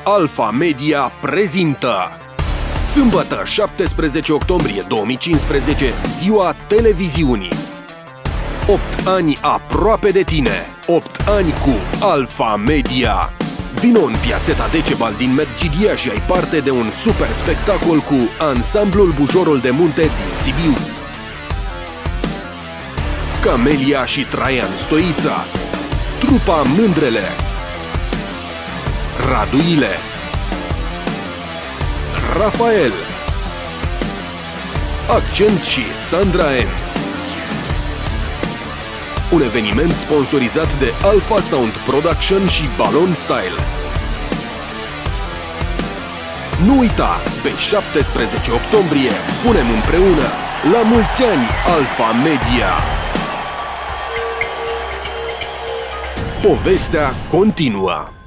Alpha Media prezintă sâmbătă, 17 octombrie 2015, ziua televiziunii. 8 ani aproape de tine, 8 ani cu Alpha Media. Vino în Piațeta Decebal din Medgidia și ai parte de un super spectacol cu ansamblul Bujorul de Munte din Sibiu, Camelia și Traian Stoița, trupa Mândrele, Raduile, Rafael, Accent și Sandra M. Un eveniment sponsorizat de Alpha Sound Production și Balon Style. Nu uita, pe 17 octombrie spunem împreună la mulți ani Alpha Media! Povestea continuă!